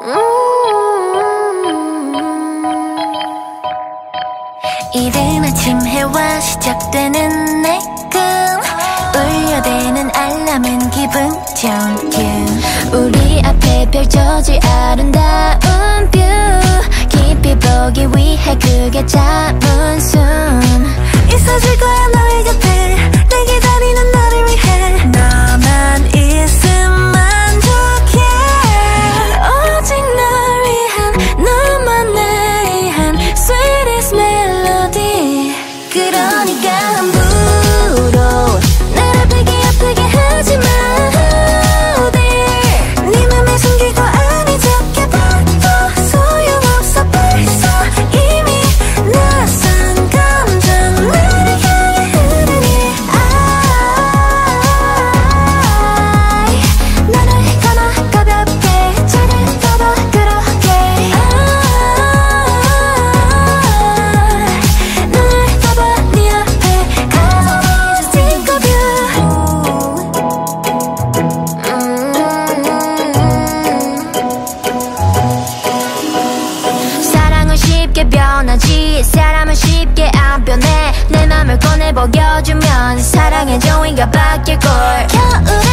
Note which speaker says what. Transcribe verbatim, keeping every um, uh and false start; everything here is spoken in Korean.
Speaker 1: 이른 아침 해와 시작되는 내 꿈 울려대는 알람은 기분 좋게 우리 앞에 펼쳐질 아름다운 뷰 깊이 보기 위해 크게 잡은 숨 있어줄 거야 너의 곁에 내 기다리는 너를 위해 너만 있으면 좋게 오직 널 위한 너만을 위한 sweetest melody 그러니까 함부로 날 아프게 아프게 하지마 어딜 네 맘에 숨기고 아니 적게 봐도 소용없어 벌써 이미 낯선 감정 나를 향해 흐르니 I 너를 감아 가볍게 차를 떠봐 그렇게 눈을 떠봐 네 앞에 가서 think of you 사랑은 쉽게 변하지 사람은 쉽게 안 변해 내 맘을 꺼내 보여주면 사랑의 종이가 바뀔걸 겨울